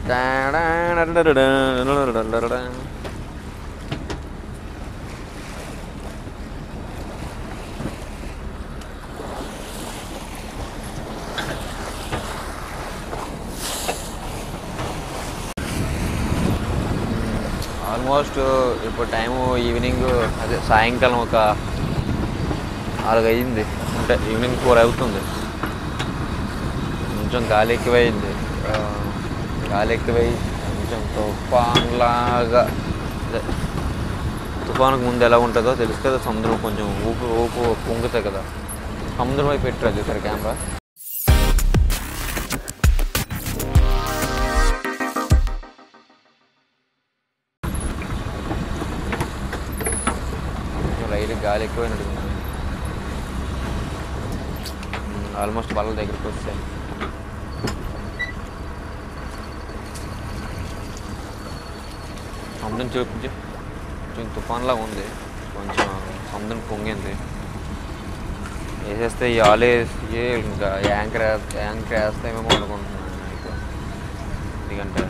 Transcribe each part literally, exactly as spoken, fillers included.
Almost ఇప్పుడు time evening అదే సాయంకాలం ఒక నాలుగు అయ్యింది, అంటే ఈవినింగ్ ఫోర్ అవుతుంది. కొంచెం గాలి ఎక్కువైంది, గాలి ఎక్కువై కొంచెం తుఫాన్లాగా, అదే తుఫానుకు ముందు ఎలా ఉంటుందో తెలుసు కదా, సముద్రం కొంచెం ఊపు ఊపు పొంగుతాయి కదా, సముద్రం వైపు పెట్టరు సార్ కెమెరా. లైట్ గాలి ఎక్కువైనట్టు ఆల్మోస్ట్ వాళ్ళ దగ్గరికి వస్తాయి. సముద్రం చూపించి కొంచెం తుఫాన్లాగా ఉంది, కొంచెం సముద్రం పొంగింది. వేసేస్తే ఈ ఆలు వేసి ఇంకా యాంకర్ యాంకర్ వేస్తామేమో అనుకుంటున్నాను నాకు, ఎందుకంటే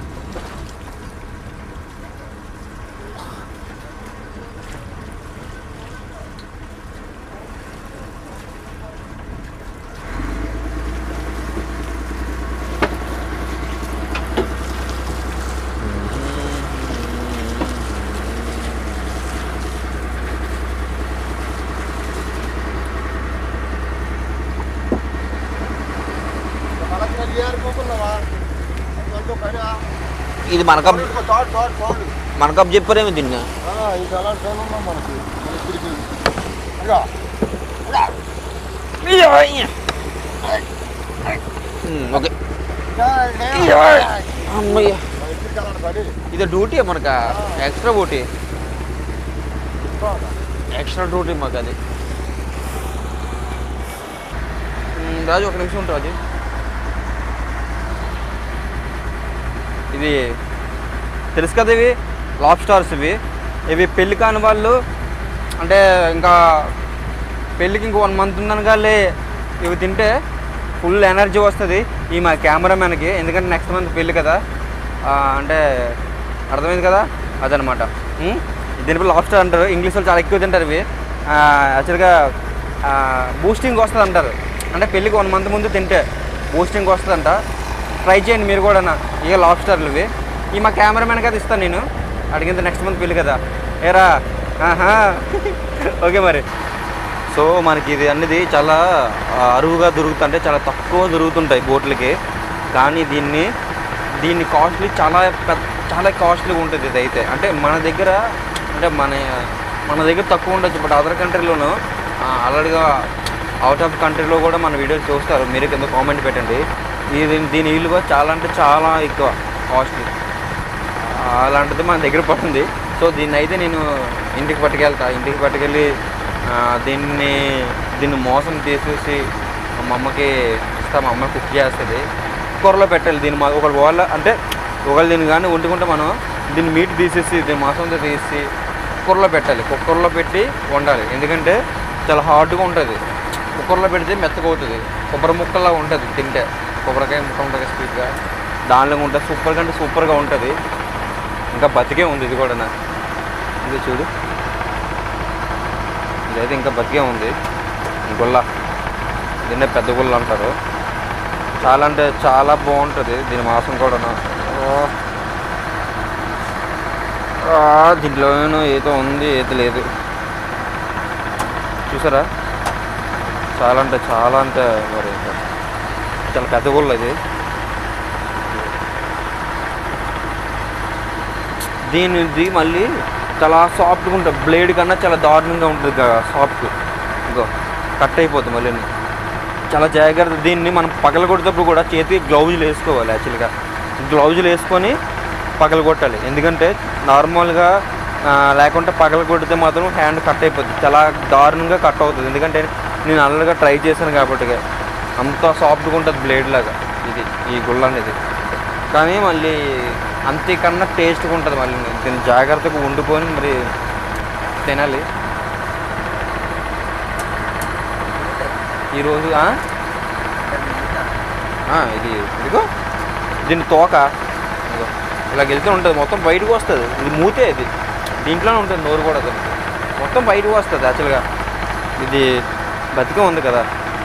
ఇది మనకప్ మనకప్ చెప్పారేమో తిన్నా ఓకే. అమ్మయ్య ఇది డ్యూటీ మనక ఎక్స్ట్రా డ్యూటీ ఎక్స్ట్రా డ్యూటీ మాకు అది. రాజు ఒక నిమిషం ఉంటుంది రాజు. ఇది తెలుసు కదా, ఇవి లాబ్స్టర్స్. ఇవి ఇవి పెళ్ళి కాని వాళ్ళు, అంటే ఇంకా పెళ్ళికి ఇంకో వన్ మంత్ ఉందనగానే ఇవి తింటే ఫుల్ ఎనర్జీ వస్తుంది ఈ మా కెమెరామెన్కి, ఎందుకంటే నెక్స్ట్ మంత్ పెళ్ళి కదా, అంటే అర్థమైంది కదా, అదనమాట. దీనిపై లాబ్స్టర్ అంటారు, ఇంగ్లీష్ వాళ్ళు చాలా ఎక్కువ తింటారు ఇవి. యాక్చువల్గా బూస్టింగ్ వస్తుంది అంటారు, అంటే పెళ్ళికి వన్ మంత్ ముందు తింటే బూస్టింగ్ వస్తుందంట. ట్రై చేయండి మీరు కూడా, ఇక లాబ్స్టర్లు ఇవి. ఈ మా కెమెరామెన్ కదా ఇస్తాను నేను, అడిగింది నెక్స్ట్ మంత్ పెళ్ళి కదా ఏరా. ఆహా ఓకే మరి. సో మనకి ఇది అనేది చాలా అరువుగా దొరుకుతుంటే చాలా తక్కువ దొరుకుతుంటాయి బోట్లకి, కానీ దీన్ని దీన్ని కాస్ట్లీ చాలా చాలా కాస్ట్లీగా ఉంటుంది ఇది అయితే. అంటే మన దగ్గర అంటే మన మన దగ్గర తక్కువ ఉండొచ్చు, బట్ అదర్ కంట్రీలోనూ ఆల్రెడీగా అవుట్ ఆఫ్ కంట్రీలో కూడా మన వీడియోస్ చూస్తారు, మీరు కింద కామెంట్ పెట్టండి. ఇది దీని విలువ చాలా అంటే చాలా ఎక్కువ కాస్ట్లీ, అలాంటిది మన దగ్గర పడుతుంది. సో దీన్ని అయితే నేను ఇంటికి పట్టుకెళ్తా, ఇంటికి పట్టుకెళ్ళి దీన్ని దీన్ని మోసం తీసేసి మా అమ్మకి ఇస్తా, మా అమ్మ కుక్ చేస్తుంది. కుక్కర్లో పెట్టాలి దీన్ని, మా ఒకళ్ళు వాళ్ళ అంటే ఒకళ్ళు దీన్ని కానీ వండుకుంటే మనం దీన్ని మీట్ తీసేసి దీన్ని మాంసంతో తీసి కుక్కర్లో పెట్టాలి. కుక్కర్లో పెట్టి వండాలి, ఎందుకంటే చాలా హార్డ్గా ఉంటుంది. కుక్కర్లో పెడితే మెత్తగా అవుతుంది, కొబ్బరి ముక్కల్లా ఉంటుంది తింటే, కొబ్బరికాయ ముక్క ఉంటుంది స్వీట్గా, దానిలో ఉంటుంది. సూపర్గా అంటే సూపర్గా ఉంటుంది. ఇంకా బతికే ఉంది ఇది కూడా, ఇది చూడు, ఇదైతే ఇంకా బతికే ఉంది. గుల్ల, దీన్నే పెద్ద గుల్ల అంటారు. చాలా అంటే చాలా బాగుంటుంది దీని మాంసం కూడా. దీంట్లోనూ ఏదో ఉంది ఏదో లేదు, చూసారా? చాలా అంటే చాలా అంటే మరి చాలా పెద్ద గుల్ల ఇది. దీనిది మళ్ళీ చాలా సాఫ్ట్గా ఉంటుంది, బ్లేడ్ కన్నా చాలా దారుణంగా ఉంటుంది సాఫ్ట్. ఇంకో కట్ అయిపోతుంది మళ్ళీ, చాలా జాగ్రత్త. దీన్ని మనం పగల కొట్టేటప్పుడు కూడా చేతికి గ్లౌజులు వేసుకోవాలి. యాక్చువల్గా గ్లౌజులు వేసుకొని పగల కొట్టాలి, ఎందుకంటే నార్మల్గా లేకుంటే పగల కొడితే మాత్రం హ్యాండ్ కట్ అయిపోతుంది, చాలా దారుణంగా కట్ అవుతుంది. ఎందుకంటే నేను అల్లగా ట్రై చేశాను కాబట్టి అంత సాఫ్ట్గా ఉంటుంది బ్లేడ్ లాగా ఇది, ఈ గుళ్ళ అనేది. కానీ మళ్ళీ అంతేకన్నా టేస్ట్గా ఉంటుంది. మళ్ళీ దీన్ని జాగ్రత్తగా వండుకొని మరి తినాలి. ఈరోజు ఇది ఇదిగో దీని తోక, ఇదిగో ఇలా వెళ్తూ ఉంటుంది, మొత్తం బయటకు వస్తుంది. ఇది మూతే, ఇది దీంట్లోనే ఉంటుంది నోరు కూడా, అది మొత్తం బయటకు వస్తుంది. యాక్చువల్గా ఇది బతికే ఉంది కదా.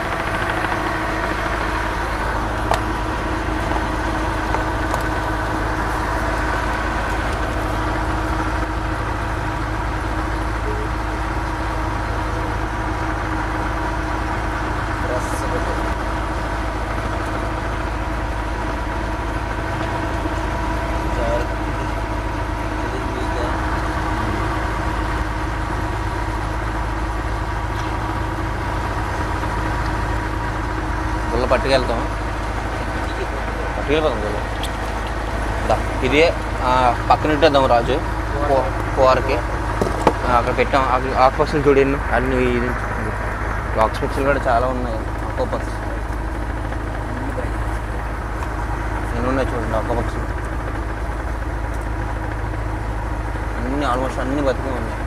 గుల్ల పట్టుకెళ్తాం, పట్టుకెళ్ళిపోతాం గుల్ల. ఇది పక్కన ఇట్టేద్దాం రాజు కూరకి. అక్కడ పెట్టాం ఆకుపక్షులు చూడండి, అన్ని ఆకుపక్షులు కూడా చాలా ఉన్నాయి. ఆకుపక్షి ఎన్ని ఉన్నాయి చూడండి, ఆకుపక్షులు అన్నీ ఆల్మోస్ట్ అన్నీ బతికే ఉన్నాయి.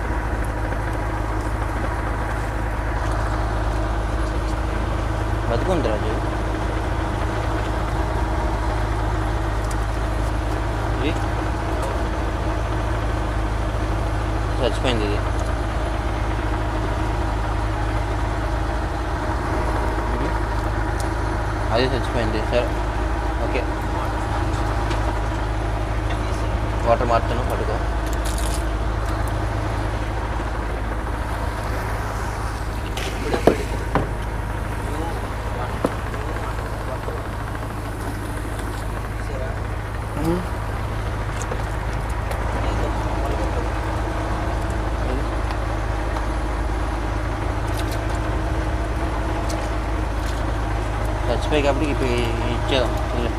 బతుకుంది రాజు. ఇది చచ్చిపోయింది, ఇది అది చచ్చిపోయింది. సరే ఓకే, వాటర్ మారుతాను, పట్టుకో. చచ్చిపోయి కాబట్టి ఇప్పుడు ఇచ్చేద్దాం.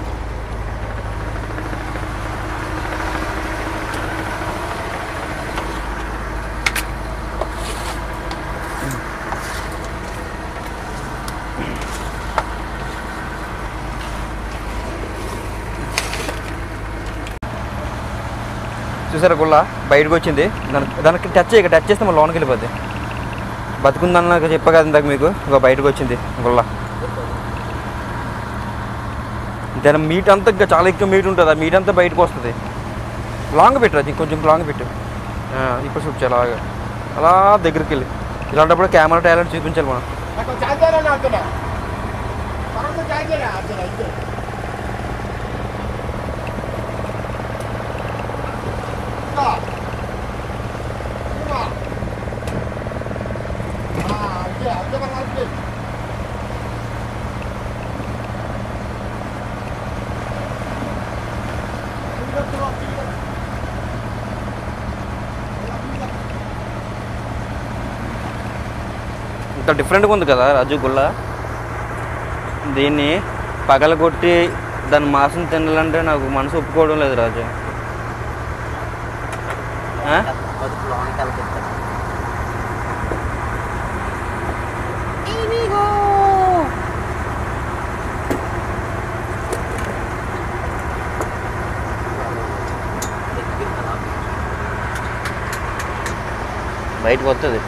చూసారా గుళ్ళ బయటకు వచ్చింది. దానికి దానికి టచ్ చేయక టచ్ చేస్తే మళ్ళీ లోనికి వెళ్ళిపోద్ది. బతుకుందన్నాక చెప్పా కదా ఇందాక మీకు, ఇంకా బయటకు వచ్చింది గుళ్ళ. దాని మీట్ అంతా ఇంకా చాలా ఎక్కువ మీట్ ఉంటుంది, ఆ మీట్ అంతా బయటకు వస్తుంది. లాంగ్ పెట్టు అది, కొంచెం లాంగ్ పెట్టు. ఇప్పుడు చూపించాలి అలాగా, అలా దగ్గరికి వెళ్ళి. ఇలాంటప్పుడు కెమెరా టాలెంట్ చూపించాలి మనం. ఇంత డిఫరెంట్గా ఉంది కదా రాజు గుళ్ళ. దీన్ని పగలగొట్టి దాని మాంసం తినాలంటే నాకు మనసు ఒప్పుకోవడం లేదు రాజు. బయటకు వస్తుంది.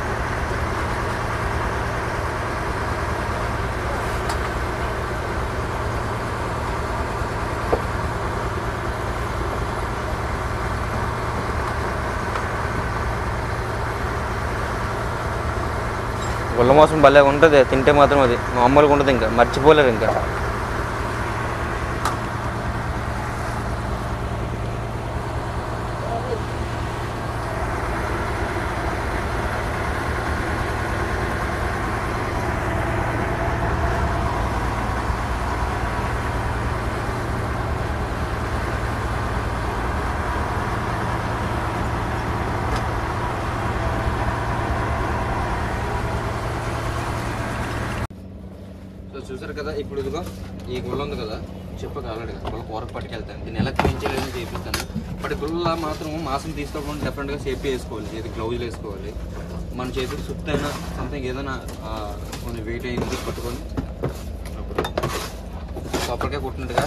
గుళ్ళ మోసం భలే ఉంటుంది, తింటే మాత్రం అది మామూలుగా ఉంటుంది, ఇంకా మర్చిపోలేరు ఇంకా. చూసారు కదా, ఇప్పుడు ఇదిగో ఈ గుళ్ళ ఉంది కదా, చెప్పక ఆల్రెడీ గుళ్ళ కూరకు పట్టుకెళ్తాను. దీన్ని ఎలా క్లీన్ చేయాలని చేపిస్తాను. బట్ గుళ్ళ మాత్రం మాసం తీసుకోకుండా డెఫినెట్గా సేఫ్టీ వేసుకోవాలి, చేతికి గ్లౌజులు వేసుకోవాలి. మన చేతికి సుత్తి అయినా సంథింగ్ ఏదైనా కొన్ని వెయిట్ అయింది పట్టుకొని కొబ్బరికాయ కుట్టినట్టుగా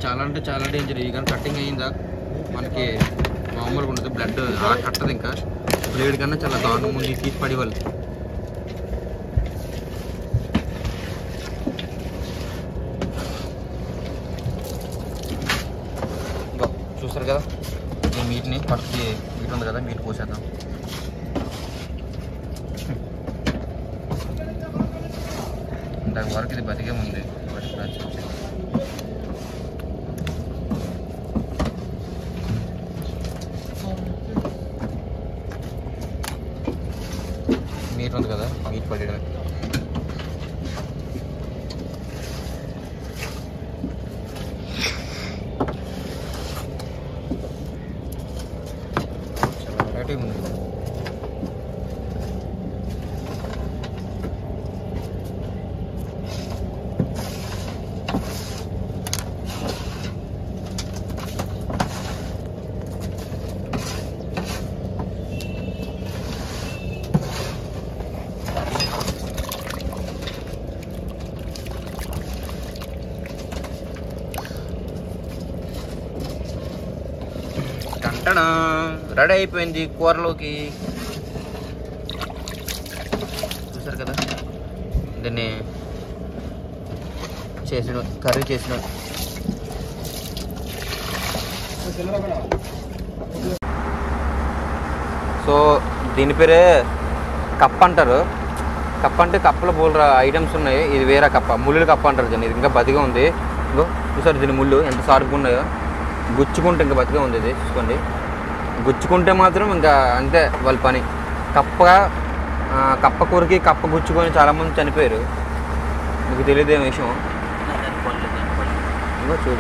చాలా అంటే చాలా డేంజర్. ఇక కట్టింగ్ అయ్యిందా మనకి మామూలుగా ఉండదు, బ్లడ్ అలా కట్టదు. ఇంకా బ్లేడ్ కన్నా చాలా దారుణం ఉంది, తీసి పడేవాళ్ళు. ఇంకా చూస్తారు కదా ఈ మీట్ని, ఫస్ట్ మీట్ ఉంది కదా, మీట్ పోసేద్దాం. ఇంతకు వరకు ఇది బతికే ఉంది. మీట్ ఉంది కదా, మీట్ పడేయడం. చాలా వెరైటీ ఉంది. రెడీ అయిపోయింది కూరలోకి. చూసారు కదా, దీన్ని చేసిన కర్రీ చేసిన. సో దీని పేరే కప్ప అంటారు. కప్ప అంటే కప్పలో బోల్ ఐటమ్స్ ఉన్నాయి. ఇది వేరే కప్ప, ముళ్ళు కప్ప అంటారు దీన్ని. ఇది ఇంకా బతిగా ఉంది. ఇంకో చూసారు దీని ముళ్ళు ఎంత షార్ప్గా ఉన్నాయో. గుచ్చుకుంటే ఇంకా బతిగా ఉంది. ఇది చూసుకోండి, గుచ్చుకుంటే మాత్రం ఇంకా అంతే వాళ్ళ పని. కప్ప కప్ప కూరకి కప్ప గుచ్చుకొని చాలామంది చనిపోయారు. మీకు తెలియదేం విషయం. ఇంకో చూడు,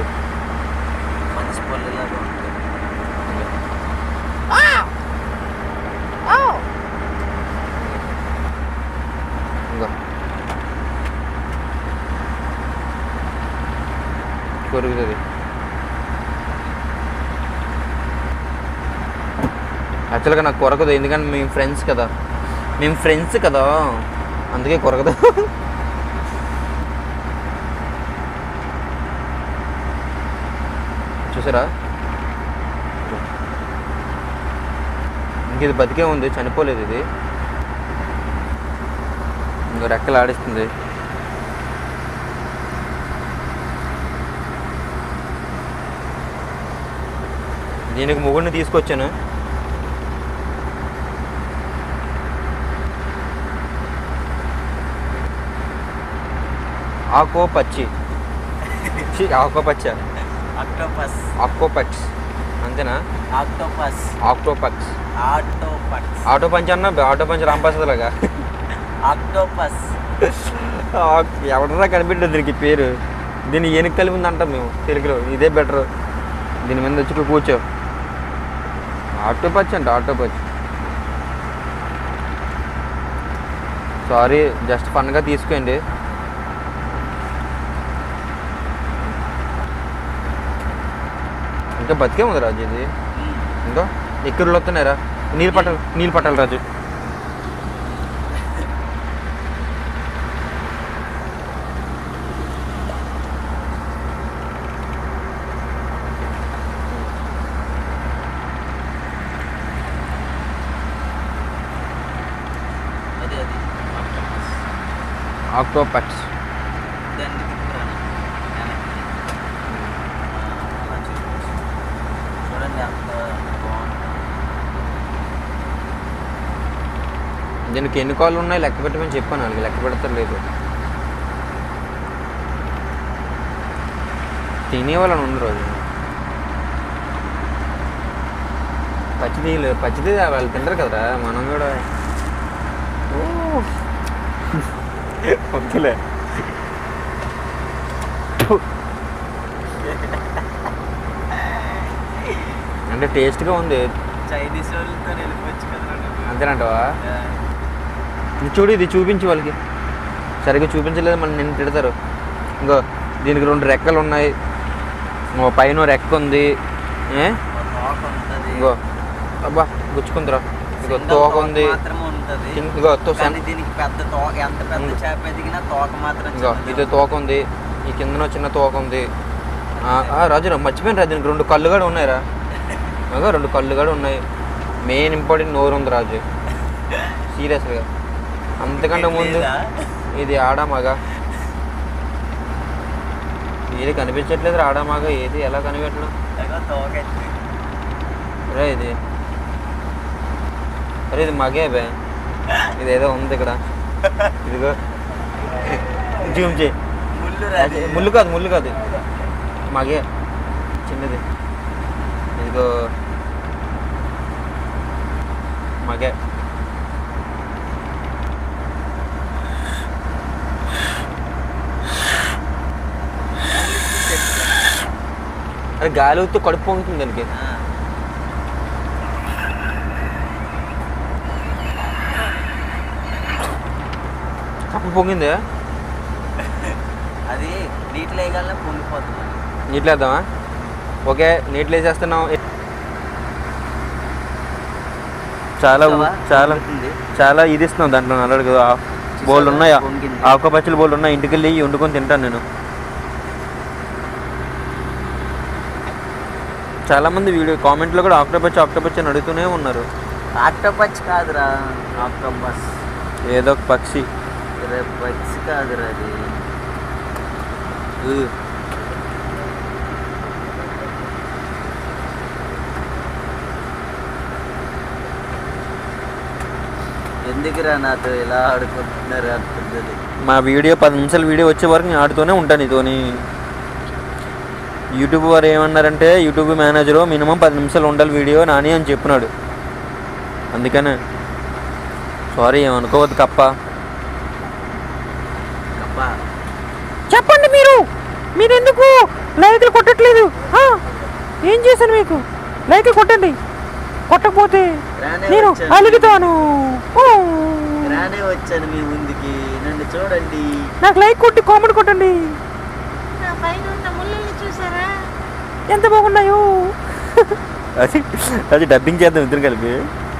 ఇంకా కొరుకుతుంది. యాక్చువల్గా నాకు కొరకదు, ఎందుకంటే మేము ఫ్రెండ్స్ కదా, మేము ఫ్రెండ్స్ కదా, అందుకే కొరకదు. చూసారా, ఇంక ఇది బతికే ఉంది, చనిపోలేదు. ఇది ఇంకా రెక్కలు ఆడిస్తుంది. దీనికి మొగుడిని తీసుకొచ్చాను. ఆకో పచ్చి ఆకో పచ్చ ఆక్టోపస్ ఆక్టోపక్స్ అంతేనా? ఆక్టోపస్ ఆక్టోపక్స్ ఆక్టోపస్ ఆటో పంచ్ అన్న, ఆటో పంచ్ రాంపర్సద్ లాగా ఆక్టోపస్. ఎవడరా కనిపెట్టదు దీనికి పేరు. దీన్ని ఎనుక కలిపి ఉంది అంటాం మేము తెలుగులో. ఇదే బెటర్. దీని మీద వచ్చి కూర్చో. ఆటో పచ్ అంట, ఆటో పచ్. సారీ, జస్ట్ ఫన్గా తీసుకోండి. ఇంకా బతికే ఉంది రాజు. ఇది ఇంకా ఎక్కువ వస్తున్నాయిరా. నీళ్ళు పట్టాలి, నీళ్ళు పట్టాలి రాజు. ఆక్టోపక్స్ దీనికి ఎన్ని కాళ్ళు ఉన్నాయి లెక్క పెట్టమని చెప్పాను వాళ్ళకి, లెక్క పెడతలేదు. తినేవాళ్ళని ఉంది రోజు. పచ్చిది పచ్చిది వాళ్ళు తింటారు కదరా, మనం కూడా వద్దులే. అంటే టేస్ట్గా ఉంది. చైనీస్ వాళ్ళతో వెళ్ళిపోవచ్చు కదా. అంతేనంటవా? చూడు, ఇది చూపించి వాళ్ళకి. సరిగ్గా చూపించలేదు మళ్ళీ నిన్ను తిడతారు. ఇంకో దీనికి రెండు రెక్కలు ఉన్నాయి, పైన రెక్క ఉంది. ఇంకో అబ్బా గుచ్చుకుందిరా. ఇగో తోక ఉంది. ఇగో ఇగో ఇది తోక ఉంది. ఈ కిందన చిన్న తోక ఉంది. రాజు నాకు మర్చిపోయిన రాజు నీకు రెండు కళ్ళు కూడా ఉన్నాయిరా అగో రెండు కళ్ళు కూడా ఉన్నాయి మెయిన్ ఇంపార్టెంట్ నోరు ఉంది రాజు సీరియస్గా అంతకంటే ముందు ఇది ఆడా మగ ఏది కనిపించట్లేదు ఆడా మగ ఏది ఎలా కనిపెట్టడం రే ఇది అరే ఇది మగే బే ఇది ఏదో ఉంది ఇక్కడ ఇదిగో జూమ్ చేయి ముళ్ళు కాదు ముళ్ళు కాదు మగే చిన్నది ఇదిగో మగే అరే గాలి ఊతే కడుపు పొంగుతుంది దానికి కప్పు పొంగిందే అది నీటిలో వేయగలనే పొంగిపోతుంది నీటిలో వేద్దామా ఓకే నీటిలో వేసేస్తున్నాం చాలా చాలా చాలా ఇది ఇస్తున్నాం దాంట్లో అల్లడు బోల్డ్ ఉన్నాయా ఆకుపచ్చల బోల్డ్ ఉన్నాయి ఇంటికి వెళ్ళి వండుకొని తింటాను నేను చాలా మంది వీడియో కామెంట్లో కూడా ఆక్టోపచ్ ఆక్టోపచ్ అని అడుగుతూనే ఉన్నారు ఆక్టోపచ్ కాదురా ఆక్టోపస్ ఏదో ఒక పక్షి పక్షి కాదురా అది ఎందుకురా నాతో ఇలా ఆడుకుంటున్నారు అనుకుంటుంది మా వీడియో పది నిమిషాల వీడియో వచ్చే వరకు నేను ఆడుతూనే ఉంటాను ఇతోని యూట్యూబ్ వారు ఏమన్నారంటే యూట్యూబ్ మేనేజరు మినిమం పది నిమిషాలు ఉండాలి వీడియో నాని అని చెప్పినాడు అందుకనే సారీ ఏమనుకోవద్దు కప్ప కప్ప చెప్పండి మీరు మీరు ఎందుకు లైకులు కొట్టట్లేదు ఏం చేశాను మీకు లైకులు కొట్టండి కొట్టకపోతే నేను అలుగుతాను రానే వచ్చాను మీ ముందుకి నన్ను చూడండి నాకు లైక్ కొట్టి కామెంట్ కొట్టండి ఎంత బాగున్నాయో అది అది డబ్బింగ్ చేద్దాం ఇద్దరు కలిపి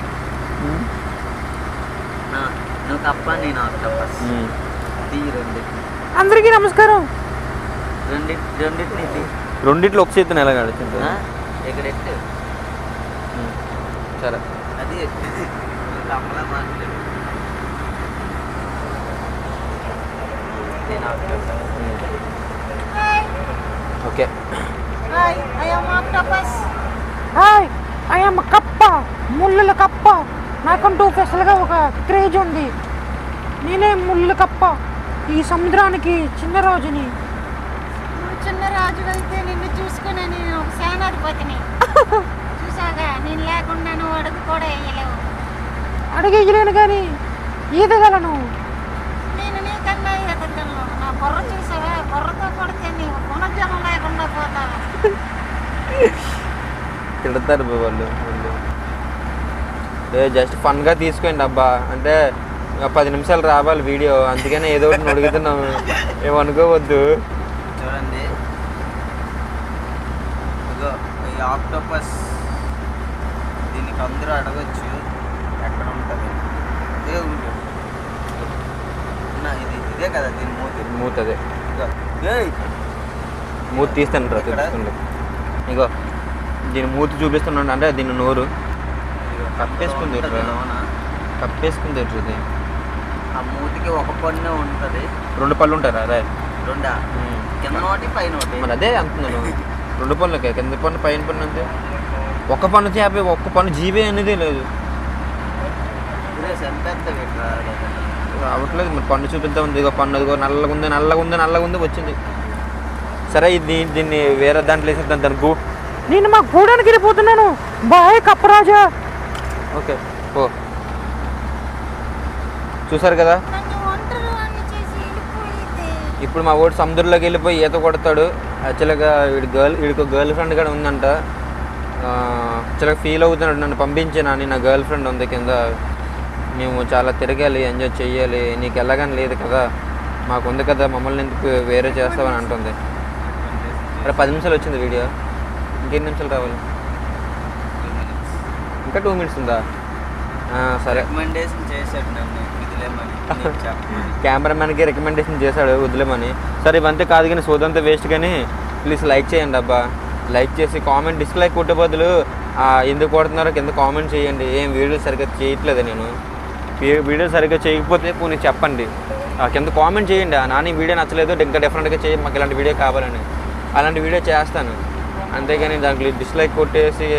నువ్వు కప్ప నేను ఆక్టోపస్ తీ రెండింటిని అందరికీ నమస్కారం రెండి రెండింటిని తీ రెండిట్లో ఒక చేతిని ఎలా గడుచుంటా ఇక్కడ ఎట్టు సరే అది కప్పలా మాట్లాడు నేను octopus okay hi I am octopus hi I am కప్ప ముళ్ళుల కప్ప నాకంటూ స్పెషల్గా ఒక క్రేజ్ ఉంది నేనే ముళ్ళు కప్ప ఈ సముద్రానికి చిన్న రాజుని చిన్న రాజు అయితే నిన్ను చూసుకుని నేను ఒక సేనాధిపతిని చూసాగా నేను లేకుండా నువ్వు అడుగు కూడా వేయలేవు అడిగేయలేను కానీ ఈదగలను నేను నీకన్నా ఎదగలను నా బుర్ర చూసావా బుర్రతో కొడితే నీవు పునర్జనం లేకుండా పోతావా తిడతారు వాళ్ళు జస్ట్ ఫన్గా తీసుకోండి అబ్బా అంటే పది నిమిషాలు రావాలి వీడియో అందుకనే ఏదో ఒకటి అడుగుతున్నాము ఏమనుకోవద్దు చూడండి ఇదో ఈ ఆక్టోపస్ దీనికి అందరూ అడగచ్చు ఎక్కడ ఉంటుంది ఇదే ఉంటుంది ఇది ఇదే కదా దీని మూతి మూత అదే మూతి తీస్తాను రా చూపిస్తుండే ఇగో దీని మూతి చూపిస్తున్నాడు అంటే దీని నోరు కప్పేసుకుంది కప్పేసుకుంది ఇది ఆ మూతికి ఒక పన్ను ఉంటుంది రెండు పళ్ళు ఉంటారా అదే రెండా కింద నోటి పైన నోటి మరి అదే అంటున్నాను రెండు పళ్ళకే కింద పన్ను పైన పన్ను అంతే ఒక్క పన్ను చేపే ఒక్క పన్ను జీబే అనేది లేదు రావట్లేదు మరి పన్ను చూపిద్దాం ఇదిగో పన్ను ఇదిగో నల్లగా ఉంది నల్లగా ఉంది నల్లగా ఉంది వచ్చింది సరే ఇది దీన్ని వేరే దాంట్లో వేసేద్దాం దాని గూ నేను మా గూడానికి వెళ్ళిపోతున్నాను బాయ్ కప్పరాజా ఓకే ఓ చూసారు కదా ఇప్పుడు మా ఓడి సముద్రంలోకి వెళ్ళిపోయి ఈత కొడతాడు యాక్చువల్గా వీడి గర్ల్ వీడికి గర్ల్ ఫ్రెండ్ కూడా ఉందంట యాక్చువల్గా ఫీల్ అవుతున్నాడు నన్ను పంపించాను నా గర్ల్ ఫ్రెండ్ ఉంది కింద మేము చాలా తిరగాలి ఎంజాయ్ చెయ్యాలి నీకు ఎలాగని లేదు కదా మాకు ఉంది కదా మమ్మల్ని ఎందుకు వేరే చేస్తావని అంటుంది అక్కడ పది నిమిషాలు వచ్చింది వీడియో ఇంకెన్ని నిమిషాలు రావాలి ఇంకా టూ మినిట్స్ ఉందా సరే రికమెండేషన్ చేశాడు నన్ను వదిలేమని కెమెరామెన్కి రికమెండేషన్ చేశాడు వదిలేమని సరే ఇవంతే కాదు కానీ సోదంతా వేస్ట్ కానీ ప్లీజ్ లైక్ చేయండి అబ్బా. లైక్ చేసి కామెంట్ డిస్లైక్ కొట్టే బదులు ఎందుకు కొడుతున్నారో కింద కామెంట్ చేయండి. ఏం వీడియో సరిగ్గా చేయట్లేదు నేను, వీడియో సరిగ్గా చేయకపోతే పోనీ చెప్పండి, కింద కామెంట్ చేయండి. నాని వీడియో నచ్చలేదు ఇంకా డిఫరెంట్గా చేయి, మాకు ఇలాంటి వీడియో కావాలని, అలాంటి వీడియో చేస్తాను. అంతేగాని దాంట్లో డిస్లైక్ కొట్టేసి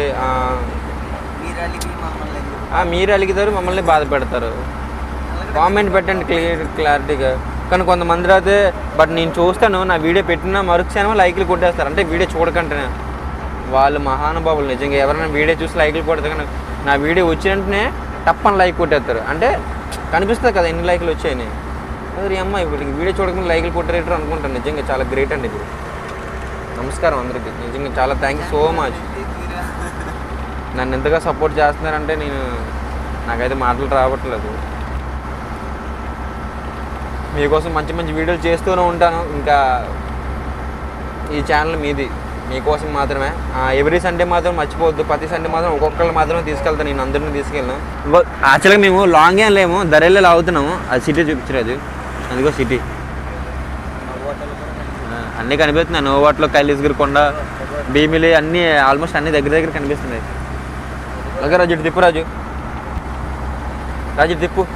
మీరు అలిగితారు మమ్మల్ని బాధ పెడతారు. కామెంట్ పెట్టండి క్లియర్ క్లారిటీగా. కానీ కొంతమంది అయితే బట్ నేను చూస్తాను, నా వీడియో పెట్టినా మరుక్షణం లైక్లు కొట్టేస్తారు. అంటే వీడియో చూడకంటేనే వాళ్ళు మహానుభావులు నిజంగా. ఎవరైనా వీడియో చూసి లైక్లు కొడతారు కానీ నా వీడియో వచ్చిన వెంటనే తప్పని లైక్ కొట్టేస్తారు. అంటే కనిపిస్తుంది కదా ఎన్ని లైక్లు వచ్చాయని. అదే అమ్మ ఇప్పుడు వీడియో చూడకుండా లైక్లు కొట్టరేటర్ అనుకుంటాను. నిజంగా చాలా గ్రేట్ అండి ఇది. నమస్కారం అందరికీ, నిజంగా చాలా థ్యాంక్ యూ సో మచ్. నన్ను ఎంతగా సపోర్ట్ చేస్తున్నారంటే నేను నాకైతే మాటలు రావట్లేదు. మీకోసం మంచి మంచి వీడియోలు చేస్తూనే ఉంటాను. ఇంకా ఈ ఛానల్ మీది, మీకోసం మాత్రమే. ఎవ్రీ సండే మాత్రం మర్చిపోవద్దు. ప్రతి సండే మాత్రం ఒక్కొక్కళ్ళు మాత్రమే తీసుకెళ్తాను, నేను అందరినీ తీసుకెళ్ళాను. యాక్చువల్గా మేము లాంగ్ ఏం లేము, ధరల్లో అవుతున్నాము. అది సిటీ చూపించలేదు, అదిగో సిటీ అన్నీ కనిపిస్తున్నాయి. నోవాట్లో కైలాసగిరి కొండ, భీమిలి అన్నీ ఆల్మోస్ట్ అన్ని దగ్గర దగ్గర కనిపిస్తున్నాయి. అలాగే రాజు ఇటు తిప్పు, రాజు రాజు ఇటు తిప్పు.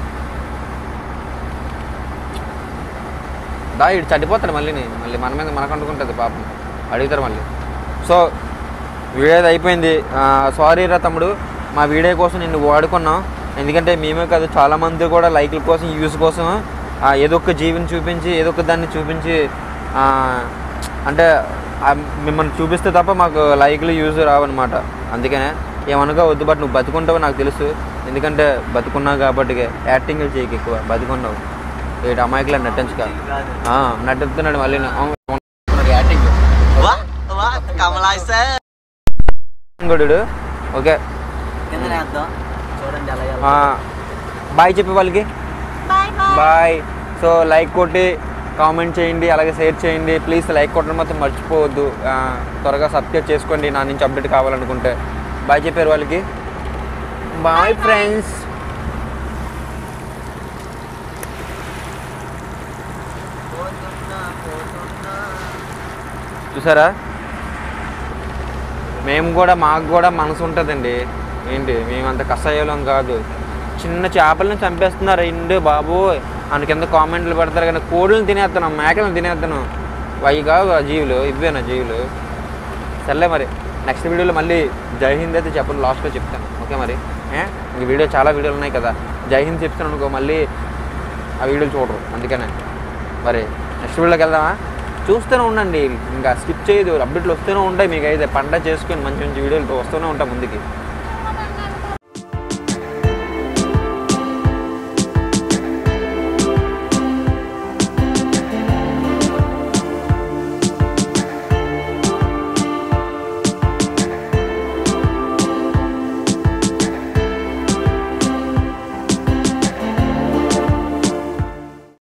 దా ఇటు చనిపోతాడు మళ్ళీ, మళ్ళీ మన మీద మనకు అంటుకుంటుంది పాపం, అడుగుతారు మళ్ళీ. సో వీడియో అయిపోయింది. సారీ రా తమ్ముడు, మా వీడియో కోసం నిన్ను వాడుకున్నాం. ఎందుకంటే మేమే కాదు చాలామంది కూడా లైక్ల కోసం వ్యూస్ కోసం ఏదో ఒక జీవిని చూపించి ఏదో ఒక దాన్ని చూపించి అంటే మిమ్మల్ని చూపిస్తే తప్ప మాకు లైక్లు యూజ్ రావన్నమాట. అందుకనే ఏమనగా వద్దు, బట్ నువ్వు బతుకుంటావు నాకు తెలుసు. ఎందుకంటే బతుకున్నావు కాబట్టి యాక్టింగ్ చేయకు, ఎక్కువ బతుకున్నావు. ఏడు అమాయకులు నటించుక నటిస్తున్నాడు మళ్ళీ యాక్టింగ్. గొడుడు ఓకే బాయ్ చెప్పి వాళ్ళకి బాయ్. సో లైక్ కొట్టి కామెంట్ చేయండి, అలాగే షేర్ చేయండి. ప్లీజ్ లైక్ కొట్టడం మాత్రం మర్చిపోవద్దు. త్వరగా సబ్స్క్రైబ్ చేసుకోండి నా నుంచి అప్డేట్ కావాలనుకుంటే. బాయ్ చెప్పారు వాళ్ళకి. Bye friends. చూసారా, మేము కూడా మాకు కూడా మనసు ఉంటుందండి. ఏంటి మేమంత కషాయాలం కాదు. చిన్న చేపలను చంపేస్తున్నారు ఇండు బాబు అని కింద కామెంట్లు పెడతారు. కానీ కోళ్ళని తినేస్తున్నాం, మేకలను తినేస్తున్నాం. అవి కావు జీవులు, ఇవేనా జీవులు. సర్లే మరి నెక్స్ట్ వీడియోలో మళ్ళీ జై హింద్ అయితే చెప్పండి, లాస్ట్లో చెప్తాను. ఓకే మరి ఇంక వీడియో చాలా వీడియోలు ఉన్నాయి కదా, జై హింద్ చెప్తాను అనుకో మళ్ళీ ఆ వీడియోలు చూడరు. అందుకనే మరి నెక్స్ట్ వీడియోకి వెళ్దామా? చూస్తూనే ఉండండి, ఇంకా స్కిప్ చేయదు. అప్డేట్లు వస్తూనే ఉంటాయి. మీకు అయితే పండగ చేసుకొని మంచి మంచి వీడియోలు వస్తూనే ఉంటాయి ముందుకి.